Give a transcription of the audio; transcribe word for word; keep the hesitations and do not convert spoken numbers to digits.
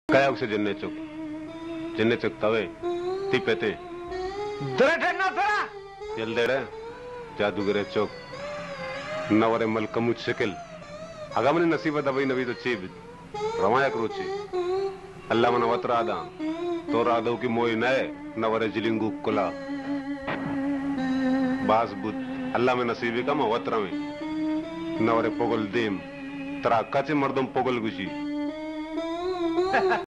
Kaya uksi jenne chok, jenne chok tawe, ti pete. Dere ठेना तरा. Yel dere, जादूगरे चौक, नवरे मलकमुच शक्ल, अगमने नसीबत अभी नबी तो चीब, रमाया करोची, अल्लाह मना वतरादा, तो रादो की मोई नए, नवरे जिलिंगु कुला, बास बुत, अल्लाह में नसीबी का मवतरा में, नवरे पोगल देम, तरा कच्चे मर्दम पोगल गुशी.